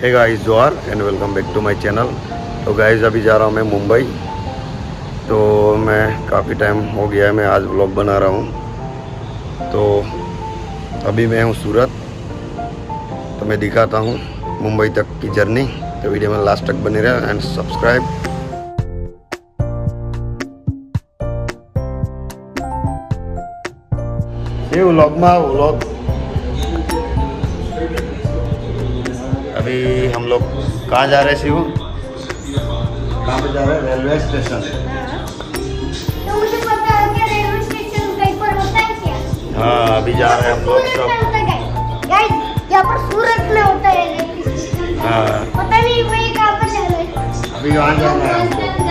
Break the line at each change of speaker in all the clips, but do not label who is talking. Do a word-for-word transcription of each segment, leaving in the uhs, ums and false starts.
हे guys जोहार and welcome back to my channel. तो guys अभी जा रहा हूँ मैं मुंबई। तो मैं काफ़ी टाइम हो गया है, मैं आज व्लॉग बना रहा हूँ। तो अभी मैं हूँ सूरत, तो मैं दिखाता हूँ मुंबई तक की जर्नी। तो वीडियो में लास्ट तक बने रहे एंड सब्सक्राइब। ये व्लॉग में व्लॉग अभी हम लोग कहाँ जा रहे हैं शिव? कहाँ पे जा रहे हैं? Railway station.
तो मुझे पता है कि रेलवे स्टेशन कहीं पर होता है क्या?
हाँ अभी जा रहे हैं हम लोग सब।
गाइस यहाँ पर सूरत में होता है रेलवे स्टेशन।
हाँ
पता नहीं वही कहाँ पर जा रहे हैं।
अभी कहाँ जाना है?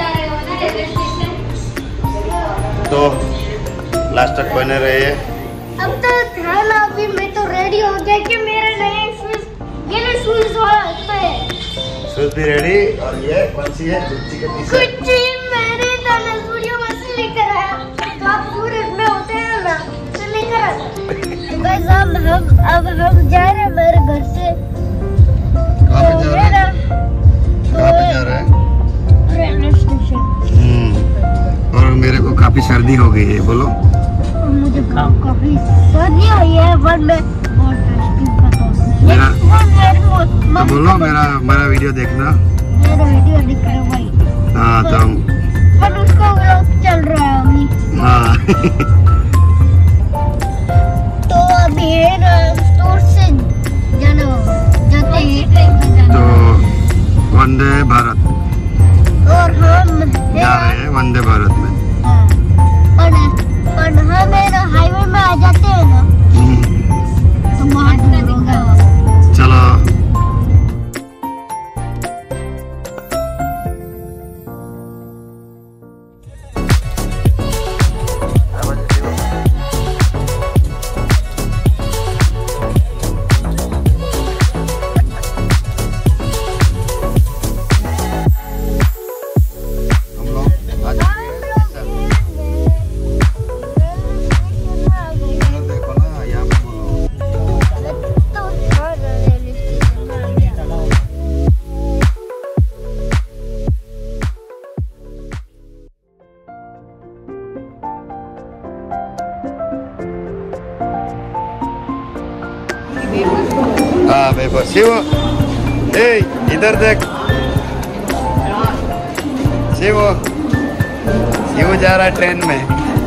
तो लास्ट तक बने रहिए।
अब तो था ना, अभी मैं तो रेडी हो गया कि मेरा नया शूज, ये ना शूज होता है।
शूज भी रेडी और ये पंछी है गुच्ची के टी शर्ट।
गुच्ची मैंने दाना स्टूडियो में से लेकर आया। तो आप सूरत में होते हैं ना, तो लेकर आया। बस अब हम अब हम जा रहे हैं मेरे घर से।
कहाँ पे जा रहे हैं? कहाँ पे जा रहे हैं?
Railway station.
हम्म और मेरे को काफी सर्दी हो गई है। बोलो।
मुझे काफी सर्दी हुई है, पर मैं बहुत टेस्टी बताऊं।
मेरा
तो
बोलो, मेरा मेरा वीडियो देखना।
मेरा वीडियो दिख रहा है भाई।
हाँ तो
पर उसका व्लॉग चल रहा है अभी।
हाँ
तो अभी है ना, स्टोर से जाना जाते हैं
तो वंदे भारत
और हम
जा रहे हैं वंदे भारत में।
और और हम है ना हाईवे में आ जाते हैं ना, तो बहुत दूर होगा।
चलो हाँ भाई बस शिव, ए इधर देख। शिव शिव जा रहा है ट्रेन में।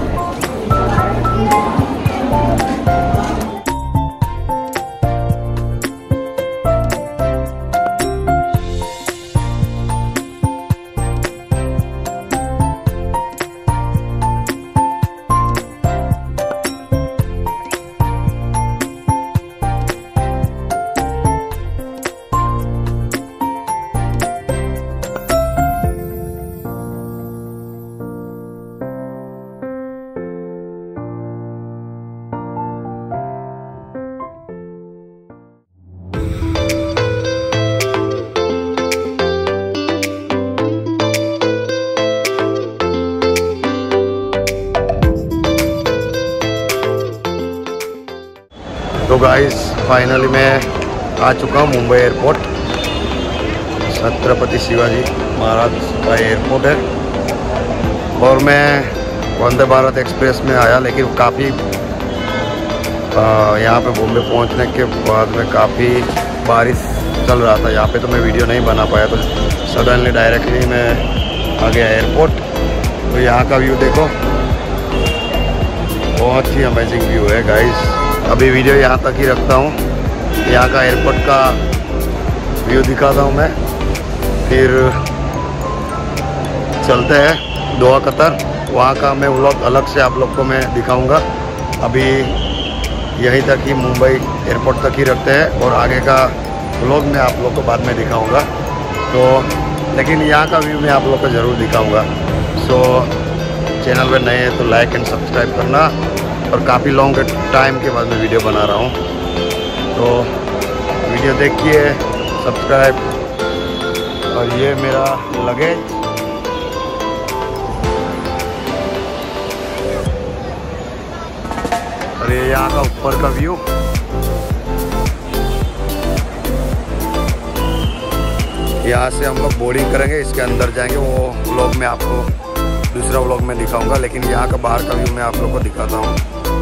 तो गाइस फाइनली मैं आ चुका हूँ मुंबई एयरपोर्ट। छत्रपति शिवाजी महाराज का एयरपोर्ट है और मैं वंदे भारत एक्सप्रेस में आया, लेकिन काफ़ी यहाँ पे बॉम्बे पहुँचने के बाद में काफ़ी बारिश चल रहा था यहाँ पे, तो मैं वीडियो नहीं बना पाया। तो सडनली डायरेक्टली मैं आ गया एयरपोर्ट। तो यहाँ का व्यू देखो, बहुत ही अमेजिंग व्यू है गाइस। अभी वीडियो यहाँ तक ही रखता हूँ, यहाँ का एयरपोर्ट का व्यू दिखाता हूँ मैं, फिर चलते हैं दोहा कतर। वहाँ का मैं व्लॉग अलग से आप लोग को मैं दिखाऊंगा। अभी यहीं तक ही, मुंबई एयरपोर्ट तक ही रखते हैं और आगे का व्लॉग मैं आप लोग को बाद में दिखाऊंगा। तो लेकिन यहाँ का व्यू मैं आप लोग को ज़रूर दिखाऊंगा। सो चैनल पर नए हैं तो लाइक एंड सब्सक्राइब करना। और काफ़ी लॉन्ग टाइम के बाद मैं वीडियो बना रहा हूँ, तो वीडियो देखिए, सब्सक्राइब। और ये मेरा लगेज, और ये यहाँ का ऊपर का व्यू। यहाँ से हम लोग बोर्डिंग करेंगे, इसके अंदर जाएंगे। वो व्लॉग में आपको दूसरा व्लॉग में दिखाऊंगा, लेकिन यहाँ का बाहर का व्यू मैं आप लोग को दिखाता हूँ।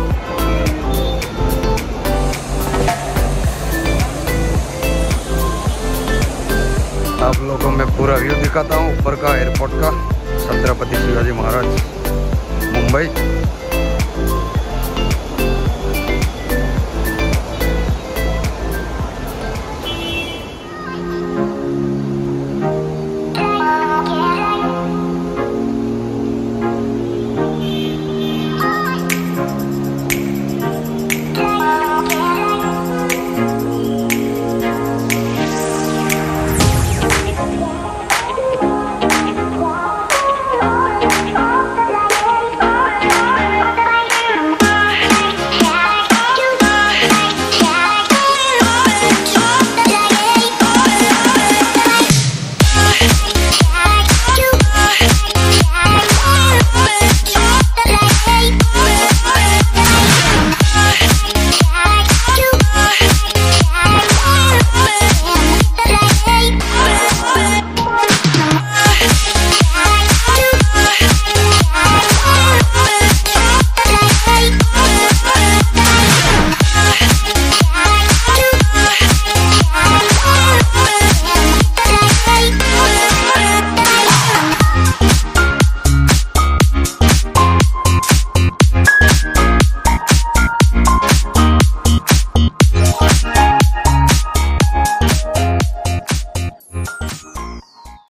आप लोगों को मैं पूरा व्यू दिखाता हूँ ऊपर का एयरपोर्ट का, छत्रपति शिवाजी महाराज मुंबई।